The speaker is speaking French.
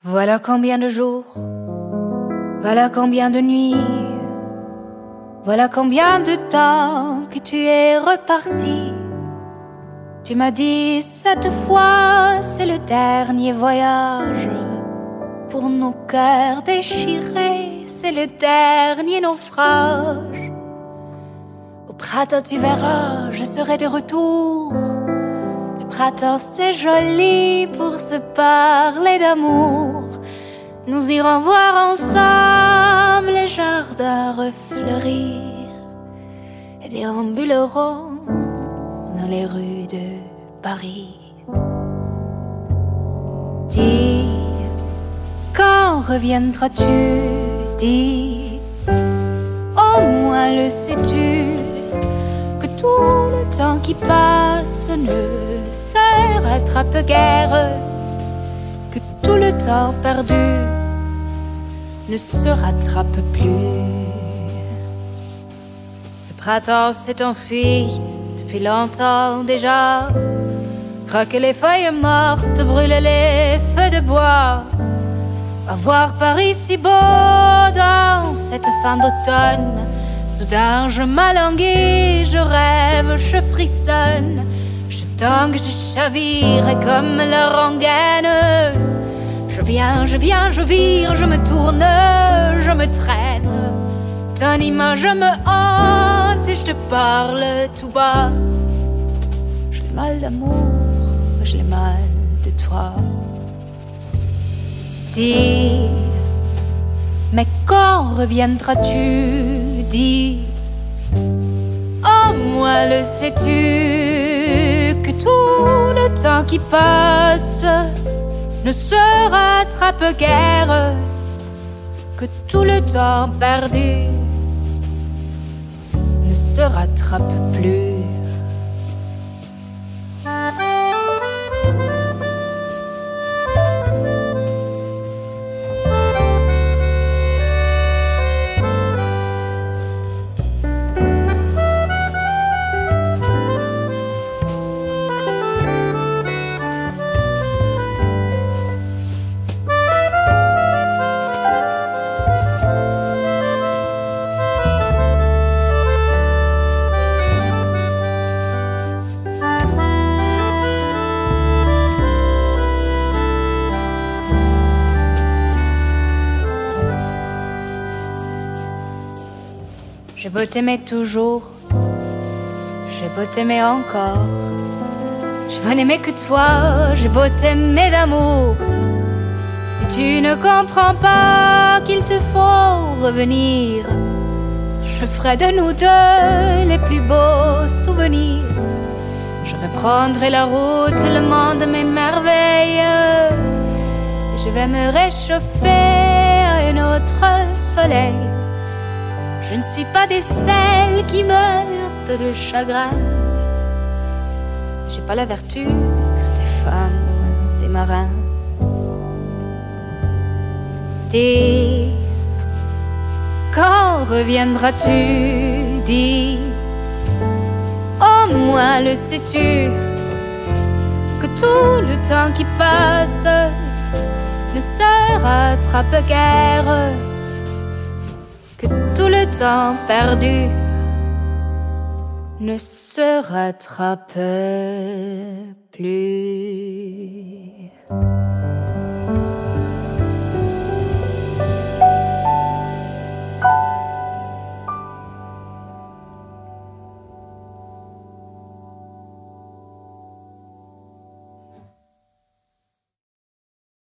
Voilà combien de jours, voilà combien de nuits, voilà combien de temps que tu es reparti. Tu m'as dit cette fois c'est le dernier voyage. Pour nos cœurs déchirés, c'est le dernier naufrage. Au printemps tu verras, je serai de retour. Le printemps c'est joli pour se parler d'amour. Nous irons voir ensemble les jardins refleurir et déambulerons dans les rues de Paris. Dis, quand reviendras-tu? Dis, au moins le sais-tu, que tout le temps qui passe ne se rattrape guère, que tout le temps perdu ne se rattrape plus. Le printemps s'est enfui depuis longtemps déjà, craquent les feuilles mortes, brûlent les feux de bois. À voir Paris si beau dans cette fin d'automne. Soudain je m'alanguis, je rêve, je frissonne. Je tangue, je chavire comme la rengaine. Je viens, je vire, je me tourne, je me traîne. Ton image me hante et je te parle tout bas. J'ai le mal d'amour, j'ai le mal de toi. Dis, mais quand reviendras-tu? Dis, au moins le sais-tu, que tout le temps qui passe ne se rattrape guère, que tout le temps perdu ne se rattrape plus. J'ai beau t'aimer toujours, j'ai beau t'aimer encore. J'ai beau n'aimer que toi, j'ai beau t'aimer d'amour. Si tu ne comprends pas qu'il te faut revenir, je ferai de nous deux les plus beaux souvenirs. Je reprendrai la route, le monde m'émerveille, et je vais me réchauffer à un autre soleil. Je ne suis pas des celles qui meurent de chagrin. J'ai pas la vertu des femmes, des marins. Dis, quand reviendras-tu? Dis, au moins le sais-tu, que tout le temps qui passe ne se rattrape guère, que tout le temps perdu ne se rattrape plus.